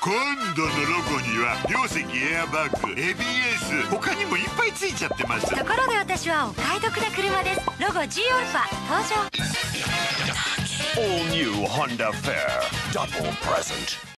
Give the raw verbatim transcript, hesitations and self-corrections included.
今度のロゴには両席エアバッグ、エービーエス、他にもいっぱいついちゃってます。 ところで私はお買い得な車です。ロゴ G オルファ登場。 All new Honda Fair Double Present